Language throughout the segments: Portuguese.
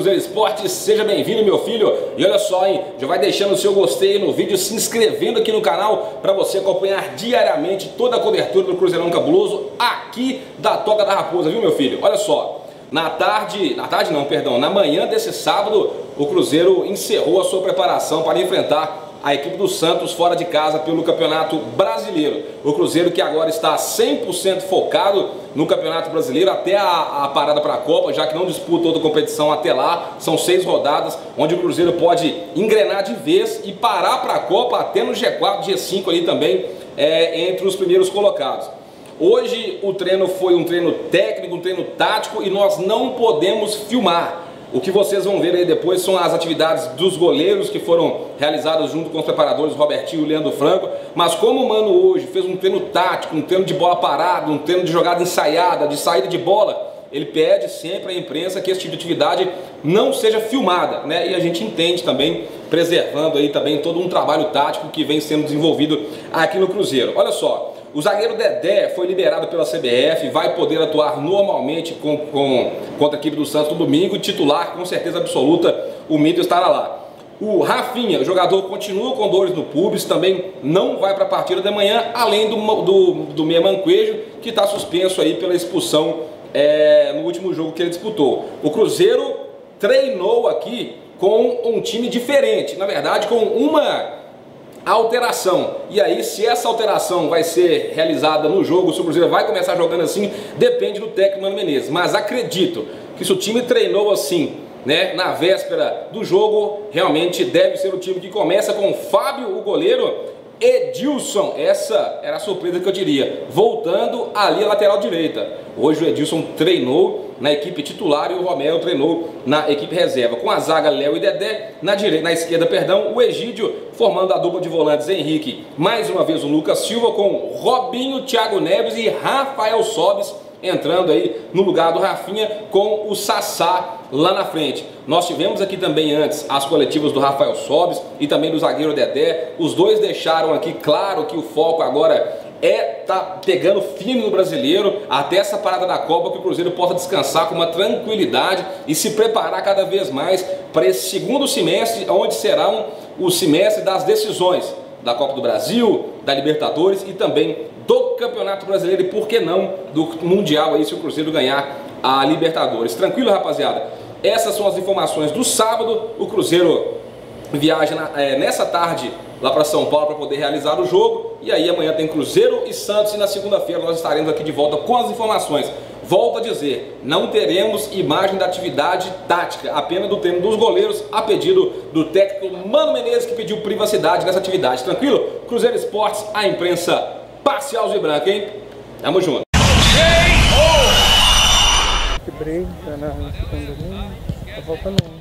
Cruzeiro Esporte, seja bem-vindo, meu filho. E olha só, hein, já vai deixando o seu gostei no vídeo, se inscrevendo aqui no canal para você acompanhar diariamente toda a cobertura do Cruzeirão Cabuloso aqui da Toca da Raposa, viu, meu filho? Olha só, na manhã desse sábado, o Cruzeiro encerrou a sua preparação para enfrentar a equipe do Santos fora de casa pelo Campeonato Brasileiro. O Cruzeiro que agora está 100% focado no Campeonato Brasileiro até a parada para a Copa, já que não disputa outra competição até lá. São 6 rodadas onde o Cruzeiro pode engrenar de vez e parar para a Copa até no G4, G5 ali também, entre os primeiros colocados. Hoje o treino foi um treino técnico, um treino tático e nós não podemos filmar. O que vocês vão ver aí depois são as atividades dos goleiros que foram realizadas junto com os preparadores Robertinho e Leandro Franco. Mas como o Mano hoje fez um treino tático, um treino de bola parada, um treino de jogada ensaiada, de saída de bola, ele pede sempre à imprensa que esse tipo de atividade não seja filmada, né? E a gente entende também, preservando aí também todo um trabalho tático que vem sendo desenvolvido aqui no Cruzeiro. Olha só. O zagueiro Dedé foi liberado pela CBF, vai poder atuar normalmente contra a equipe do Santos no domingo, titular, com certeza absoluta, o Mito estará lá. O Rafinha, o jogador, continua com dores no pubis, também não vai para a partida de manhã, além do meia Manquejo, que está suspenso aí pela expulsão no último jogo que ele disputou. O Cruzeiro treinou aqui com um time diferente, na verdade com uma alteração. E aí, se essa alteração vai ser realizada no jogo, se o Cruzeiro vai começar jogando assim, depende do técnico Mano Menezes. Mas acredito que se o time treinou assim, né, na véspera do jogo, realmente deve ser o time que começa com Fábio, o goleiro, Edilson, essa era a surpresa que eu diria, voltando ali a lateral direita. Hoje o Edilson treinou na equipe titular e o Romero treinou na equipe reserva. Com a zaga Léo e Dedé, na esquerda, o Egídio, formando a dupla de volantes Henrique, mais uma vez o Lucas Silva, com Robinho, Thiago Neves e Rafael Sobis, entrando aí no lugar do Rafinha com o Sassá lá na frente. Nós tivemos aqui também antes as coletivas do Rafael Sobis e também do zagueiro Dedé. Os dois deixaram aqui claro que o foco agora tá pegando firme no Brasileiro até essa parada da Copa, que o Cruzeiro possa descansar com uma tranquilidade e se preparar cada vez mais para esse segundo semestre, onde será o semestre das decisões da Copa do Brasil, da Libertadores e também do Campeonato Brasileiro e, por que não, do Mundial aí, se o Cruzeiro ganhar a Libertadores. Tranquilo, rapaziada? Essas são as informações do sábado. O Cruzeiro viaja nessa tarde lá para São Paulo para poder realizar o jogo. E aí amanhã tem Cruzeiro e Santos e na segunda-feira nós estaremos aqui de volta com as informações. Volto a dizer, não teremos imagem da atividade tática, apenas do treino dos goleiros, a pedido do técnico Mano Menezes, que pediu privacidade nessa atividade. Tranquilo? Cruzeiro Esportes, a imprensa parcial e branca, hein? Tamo junto. Que brinca, né? Tá faltando um.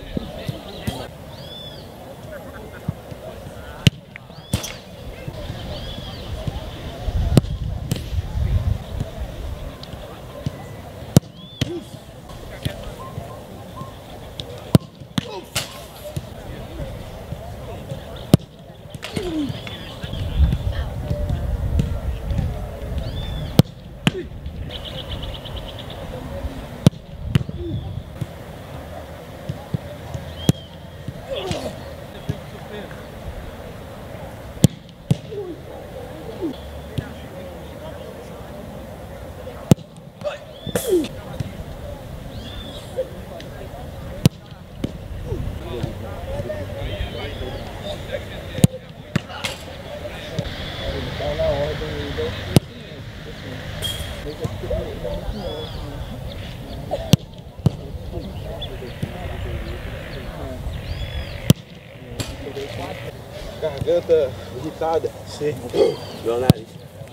Garganta irritada. Sim. Meu nariz.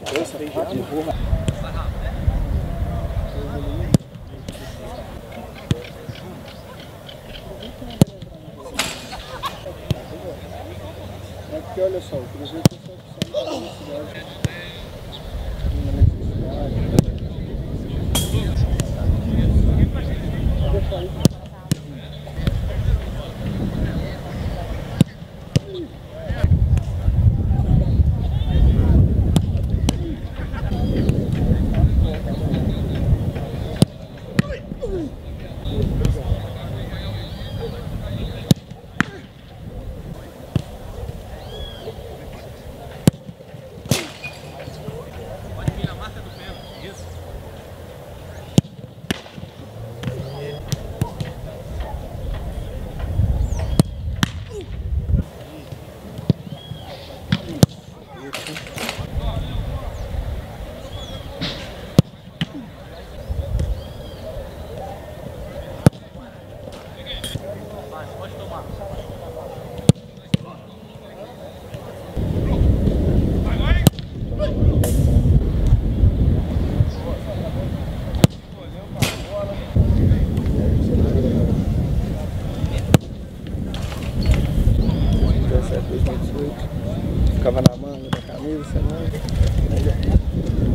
É porque olha só, o Cruzeiro tem essa opção da velocidade, uma necessidade. 2017, 2018. Ficava na manga da camisa, semana.